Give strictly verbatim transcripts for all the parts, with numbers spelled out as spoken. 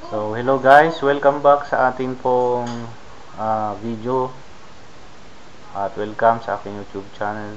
So, hello guys, welcome back sa ating pong uh, video at welcome sa aking YouTube channel.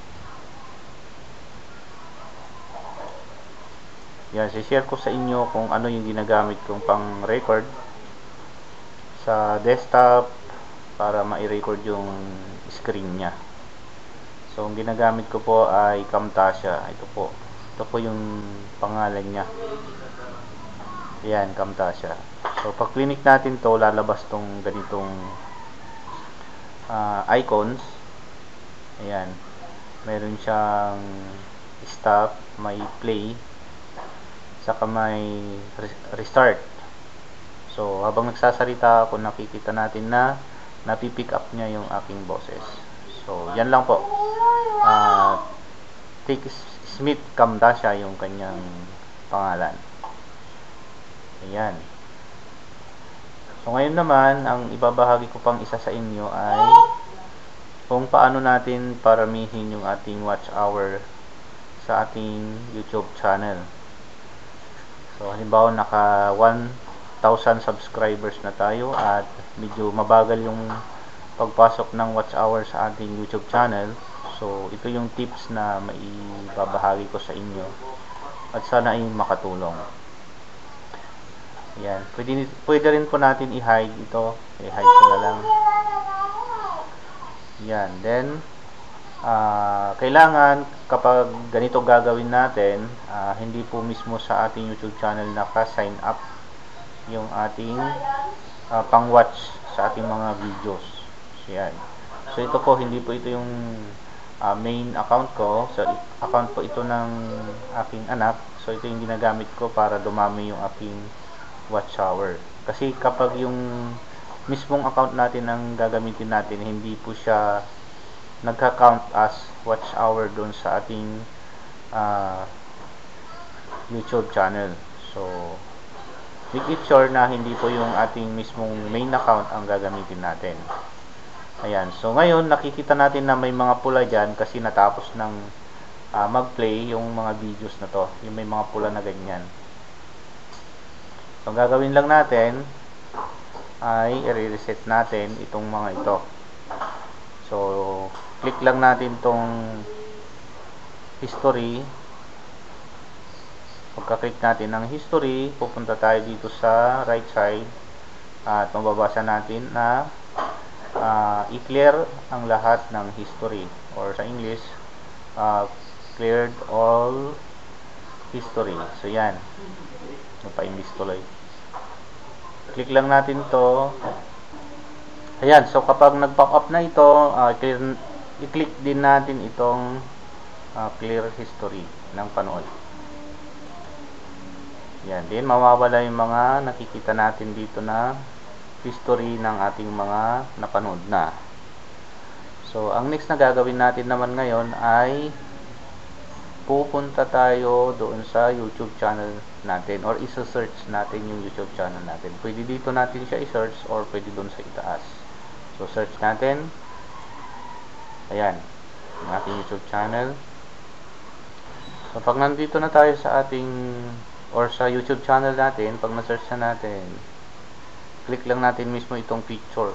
Yan, share ko sa inyo kung ano yung ginagamit kong pang record sa desktop para ma-record yung screen nya. So, ang ginagamit ko po ay Camtasia. Ito po. Ito po yung pangalan nya. Yan, Camtasia. So, pag click natin to, lalabas tong ganitong uh, icons. Ayan. Meron siyang stop, may play, saka may restart. So, habang nagsasalita ako, nakikita natin na napipick up niya yung aking boses. So, yan lang po. Uh, Take Smith Camtasia yung kanyang pangalan. Ayan. So, ngayon naman, ang ibabahagi ko pang isa sa inyo ay kung paano natin paramihin yung ating watch hour sa ating YouTube channel. So, halimbawa, naka one thousand subscribers na tayo at medyo mabagal yung pagpasok ng watch hour sa ating YouTube channel. So, ito yung tips na maibabahagi ko sa inyo at sana ay makatulong. Yan. Pwede, pwede rin po natin i-hide ito. I-hide ko na lang. Yan. Then, uh, kailangan kapag ganito gagawin natin, uh, hindi po mismo sa ating YouTube channel naka-sign up yung ating uh, pang-watch sa ating mga videos. So, yan. So, ito po, hindi po ito yung uh, main account ko. So, account po ito ng aking anak. So, ito yung ginagamit ko para dumami yung aking watch hour. Kasi kapag yung mismong account natin ang gagamitin natin, hindi po siya nagka-count as watch hour doon sa ating uh, YouTube channel. So, make it sure na hindi po yung ating mismong main account ang gagamitin natin. Ayan. So, ngayon, nakikita natin na may mga pula dyan kasi natapos ng uh, mag-play yung mga videos na to. Yung may mga pula na ganyan. So, ang gagawin lang natin ay i-reset natin itong mga ito. So, click lang natin itong history. Pagka-click natin ng history, pupunta tayo dito sa right side at mababasa natin na uh, i-clear ang lahat ng history, or sa English, uh, cleared all history. So, yan. Napa-English tuloy. Click lang natin to. Ayan. So, kapag nag-pop up na ito, uh, clear, i-click din natin itong uh, clear history ng panood. Yan. Din, mawawala yung mga nakikita natin dito na history ng ating mga napanood na. So, ang next na gagawin natin naman ngayon ay pupunta tayo doon sa YouTube channel natin, or isa-search natin yung YouTube channel natin. Pwede dito natin siya i-search or pwede doon sa itaas. So, search natin. Ayan. Ang ating YouTube channel. So, pag nandito na tayo sa ating or sa YouTube channel natin, pag na-search na natin, click lang natin mismo itong picture.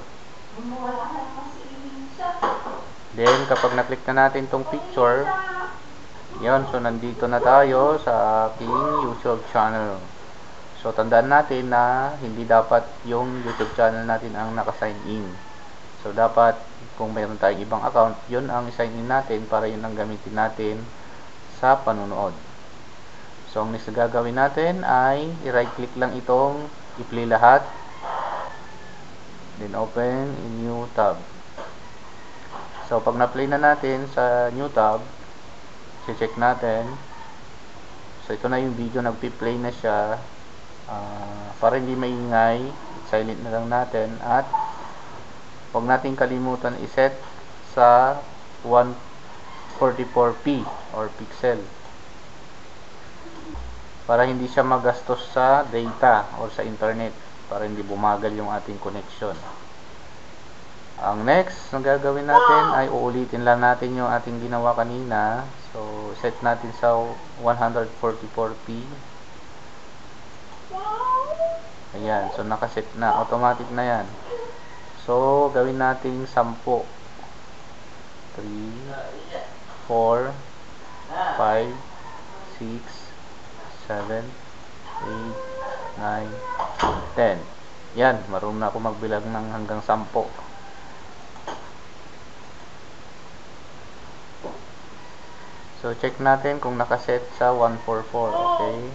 Then, kapag na-click na natin itong picture, yan, so nandito na tayo sa aking YouTube channel. So, tandaan natin na hindi dapat yung YouTube channel natin ang naka-sign in. So, dapat kung mayroon tayong ibang account, yun ang sign in natin para yun ang gamitin natin sa panunood. So, ang next na gagawin natin ay i-right click lang itong i-play lahat. Then, open in new tab. So, pag na-play na natin sa new tab, check natin. So, ito na yung video, nagpi-play na siya. Uh, para hindi maingay, silent na lang natin. At huwag natin kalimutan i-set sa one forty-four p or pixel. Para hindi siya magastos sa data or sa internet. Para hindi bumagal yung ating connection. Ang next na gagawin natin ay uulitin lang natin yung ating ginawa kanina. So, set natin sa one forty-four p. Ayan, so nakaset na, automatic na yan. So, gawin natin sampu. three, four, five, six, seven, eight, nine, ten. Yan, marunong na ako magbilang ng hanggang sampu. So, check natin kung nakaset sa one four four, okay?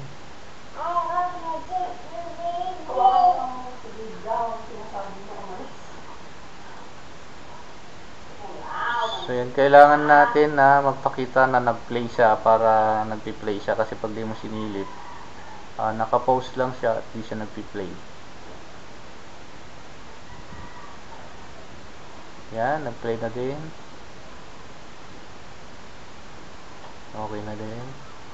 So, yan, kailangan natin na magpakita na nag-play siya para nag-play siya kasi pag di mo sinilip, uh, naka-pause lang siya at di siya nag-play. Yan, nag-play na din. Okay na din.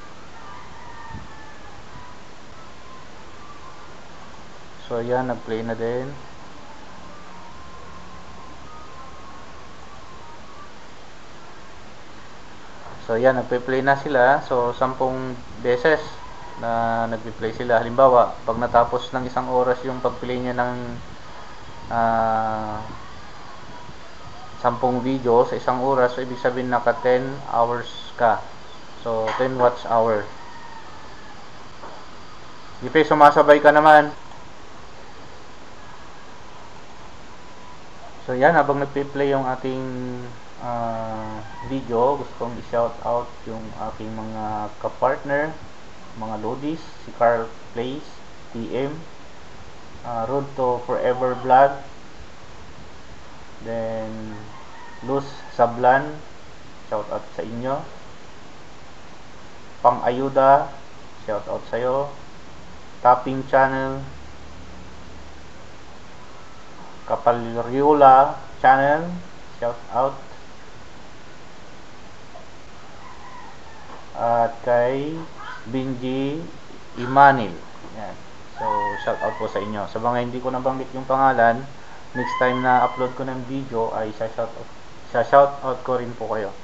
So, yan, nag-play na din. So, yan, nagpe-play na sila. So, sampung beses na nagpe-play sila. Halimbawa, pag natapos ng isang oras yung pag-play niya ng uh, sampung video sa isang oras, so, ibig sabihin naka ten hours ka. So, ten watch hour. Ipe, sumasabay ka naman. So, yan, habang nagpe-play yung ating Uh, video, gusto kong i-shout out yung aking mga kapartner, mga lodies, si Carl Plays, T M, uh, Road to Forever Vlog, then Luz Sablan, shout out sa inyo, Pang Ayuda, shout out sa'yo, Tapping Channel, Kapalriola Channel, shout out, at kay Benji Imanil. Yan. So, shout out po sa inyo. Sa mga hindi ko nabanggit yung pangalan, next time na upload ko ng video ay sa shout out, sa shout out ko rin po kayo.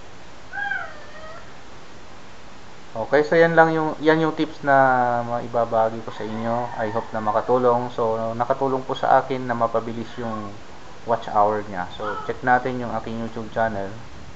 Okay, so yan lang yung yan yung tips na maibabahagi ko sa inyo. I hope na makatulong. So, nakatulong po sa akin na mapabilis yung watch hour niya. So, check natin yung aking YouTube channel.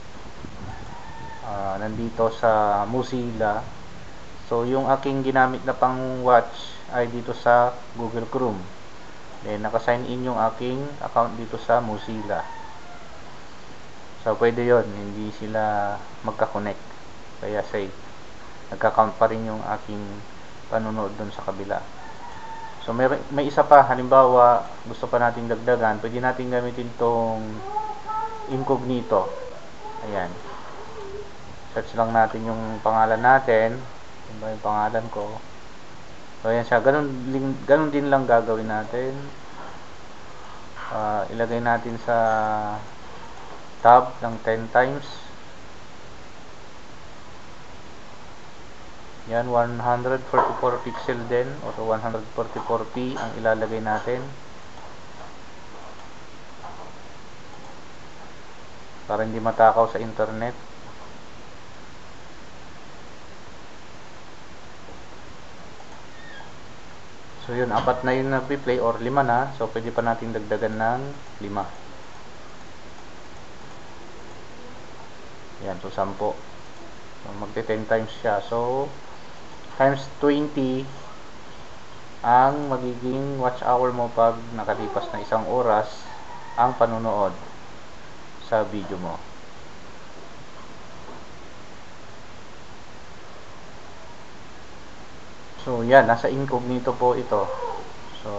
Uh, nandito sa Mozilla. So, yung aking ginamit na pang watch ay dito sa Google Chrome. Then, naka-sign in yung aking account dito sa Mozilla. So, pwede yon, hindi sila magka-connect. Kaya safe. Nagka-count pa rin yung aking panonood dun sa kabila. So, may, may isa pa. Halimbawa, gusto pa nating dagdagan. Pwede natin gamitin tong incognito. Ayan. Search lang natin yung pangalan natin. Ano ba yung pangalan ko? So, ayan siya. Ganun, ganun din lang gagawin natin. Uh, ilagay natin sa tab ng ten times. Yan, one forty-four pixel din. O one forty-four p ang ilalagay natin. Para hindi matakaw sa internet. So yun, apat na yung nag-play or lima na. So pwede pa natin dagdagan ng lima. Yan, so sampo. So magti ten times siya. So times twenty ang magiging watch hour mo pag nakalipas na isang oras ang panunood sa video mo. So, yan. Nasa incognito po ito. So,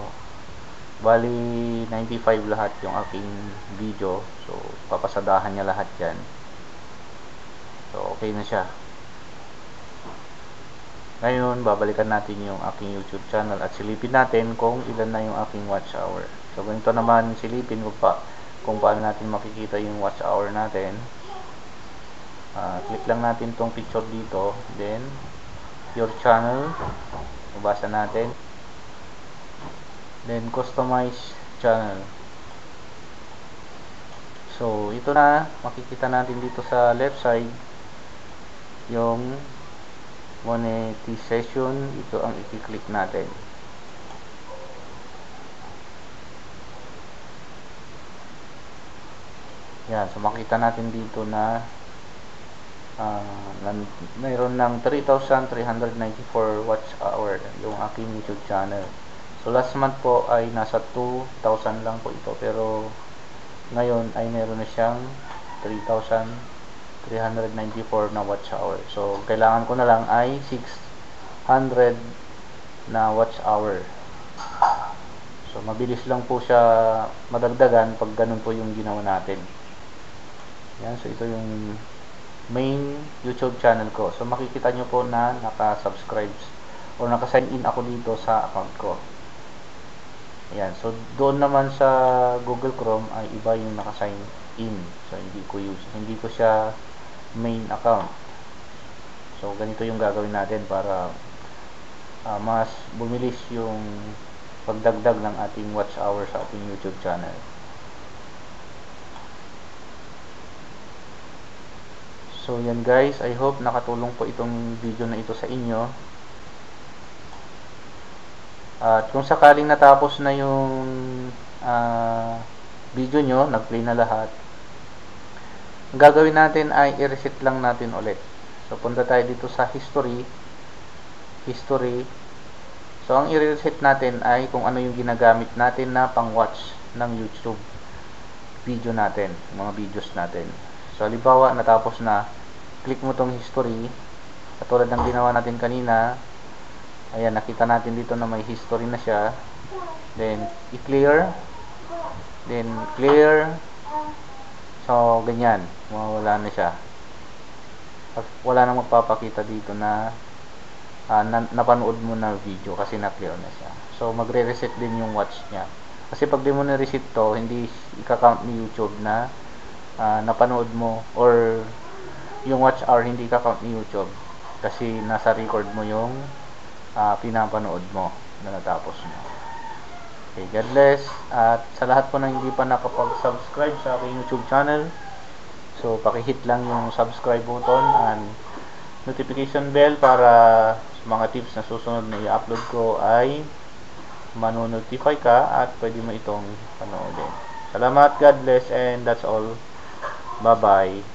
bali ninety-five lahat yung aking video. So, papasadahan niya lahat yan. So, okay na siya. Ngayon, babalikan natin yung aking YouTube channel at silipin natin kung ilan na yung aking watch hour. So, ganito naman silipin ko pa kung paano natin makikita yung watch hour natin. Uh, click lang natin tong picture dito. Then, your channel, mabasa natin, then customize channel. So ito na, makikita natin dito sa left side yung monetization. Ito ang i-click natin. Yan, so makita natin dito na uh, mayroon ng three thousand three hundred ninety-four watch hour yung aking YouTube channel. So last month po ay nasa two thousand lang po ito, pero ngayon ay meron na siyang three thousand three hundred ninety-four na watch hour. So kailangan ko na lang ay six hundred na watch hour. So mabilis lang po siya madagdagan pag ganun po yung ginawa natin. Yan, so ito yung main YouTube channel ko. So makikita nyo po na naka-subscribe o naka-sign in ako dito sa account ko. Yan, so doon naman sa Google Chrome ay iba yung naka-sign in. So hindi ko use, hindi ko siya main account. So ganito yung gagawin natin para uh, mas bumilis yung pagdagdag ng ating watch hour sa ating YouTube channel. So yan guys, I hope nakatulong po itong video na ito sa inyo. At kung sakaling natapos na yung uh, video nyo, nag-play na lahat, ang gagawin natin ay i-reset lang natin ulit. So punta tayo dito sa history. History. So ang i-reset natin ay kung ano yung ginagamit natin na pang-watch ng YouTube video natin, mga videos natin. So halimbawa natapos na, click mo tong history katulad ng ginawa natin kanina. Ayan, nakita natin dito na may history na siya. Then i-clear, then clear. So ganyan, mawawala na siya. Wala nang magpapakita dito na uh, na napanood mo na video kasi na-clear na siya. So magre-reset din yung watch niya. Kasi pag di mo na-reset to, hindi i-count ni YouTube na uh, napanood mo, or yung watch hour hindi i-count ni YouTube kasi nasa record mo yung uh, pinapanood mo na natapos mo. Okay, God bless. At sa lahat po na hindi pa nakapag-subscribe sa aking YouTube channel, so paki-hit lang yung subscribe button and notification bell para sa mga tips na susunod na i-upload ko ay mano-notify ka at pwede mo itong panoodin. Salamat, God bless, and that's all. Bye-bye.